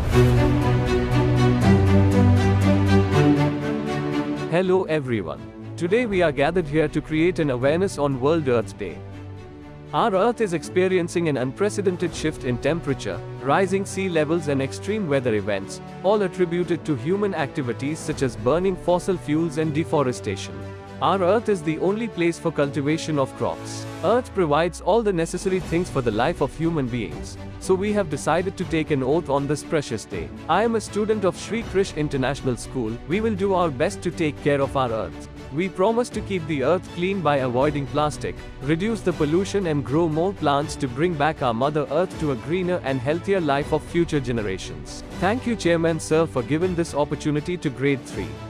Hello everyone. Today we are gathered here to create an awareness on World Earth Day. Our Earth is experiencing an unprecedented shift in temperature, rising sea levels and extreme weather events, all attributed to human activities such as burning fossil fuels and deforestation. Our Earth is the only place for cultivation of crops. Earth provides all the necessary things for the life of human beings. So we have decided to take an oath on this precious day. I am a student of Sri Krish International School. We will do our best to take care of our Earth. We promise to keep the Earth clean by avoiding plastic, reduce the pollution and grow more plants to bring back our Mother Earth to a greener and healthier life of future generations. Thank you Chairman Sir for giving this opportunity to Grade 3.